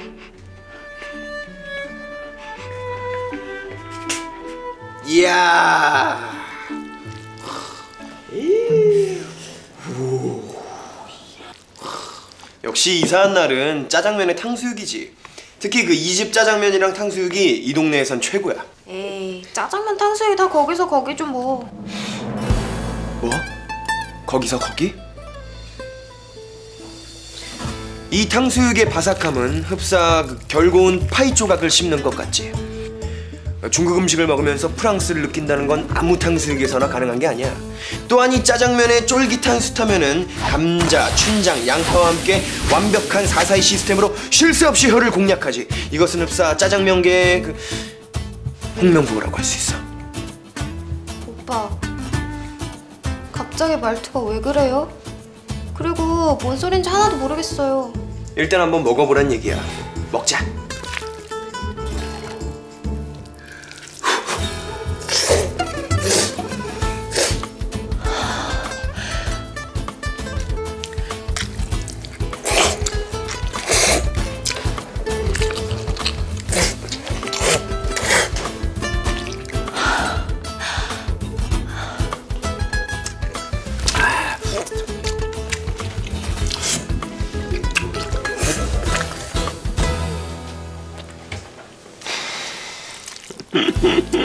이야. 역시 이사한 날은 짜장면에 탕수육이지. 특히 그 이 집 짜장면이랑 탕수육이 이 동네에선 최고야. 에이, 짜장면 탕수육이 다 거기서 거기죠 뭐. 뭐? 거기서 거기? 이 탕수육의 바삭함은 흡사 그 결고운 파이 조각을 씹는 것 같지. 중국 음식을 먹으면서 프랑스를 느낀다는 건 아무 탕수육에서나 가능한 게 아니야. 또한 이 짜장면의 쫄깃한 수타면은 감자, 춘장, 양파와 함께 완벽한 사사이 시스템으로 쉴 새 없이 혀를 공략하지. 이것은 흡사 짜장면계의 그 홍명보라고 할 수 있어. 오빠, 갑자기 말투가 왜 그래요? 그리고 뭔 소린지 하나도 모르겠어요. 일단 한번 먹어보란 얘기야. 먹자.